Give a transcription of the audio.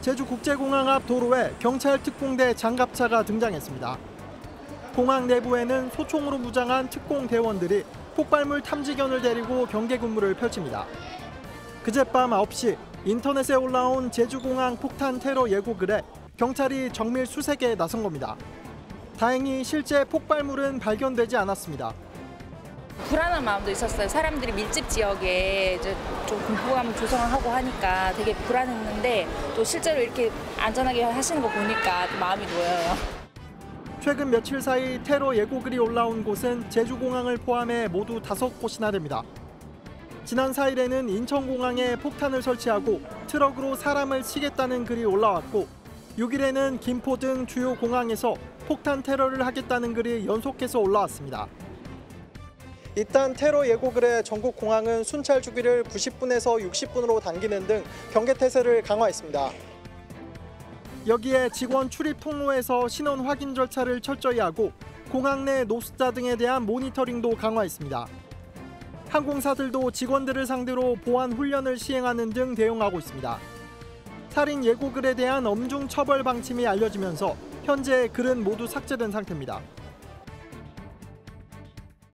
제주국제공항 앞 도로에 경찰 특공대 장갑차가 등장했습니다. 공항 내부에는 소총으로 무장한 특공 대원들이 폭발물 탐지견을 데리고 경계 근무를 펼칩니다. 그젯밤 9시 인터넷에 올라온 제주공항 폭탄 테러 예고글에 경찰이 정밀 수색에 나선 겁니다. 다행히 실제 폭발물은 발견되지 않았습니다. 불안한 마음도 있었어요. 사람들이 밀집 지역에 이제 좀 공포감을 조성하고 하니까 되게 불안했는데 또 실제로 이렇게 안전하게 하시는 거 보니까 좀 마음이 놓여요. 최근 며칠 사이 테러 예고글이 올라온 곳은 제주공항을 포함해 모두 5곳이나 됩니다. 지난 4일에는 인천공항에 폭탄을 설치하고 트럭으로 사람을 치겠다는 글이 올라왔고 6일에는 김포 등 주요 공항에서 폭탄 테러를 하겠다는 글이 연속해서 올라왔습니다. 일단 테러 예고글에 전국 공항은 순찰 주기를 90분에서 60분으로 당기는 등 경계 태세를 강화했습니다. 여기에 직원 출입 통로에서 신원 확인 절차를 철저히 하고 공항 내 노숙자 등에 대한 모니터링도 강화했습니다. 항공사들도 직원들을 상대로 보안 훈련을 시행하는 등 대응하고 있습니다. 살인 예고글에 대한 엄중 처벌 방침이 알려지면서 현재 글은 모두 삭제된 상태입니다.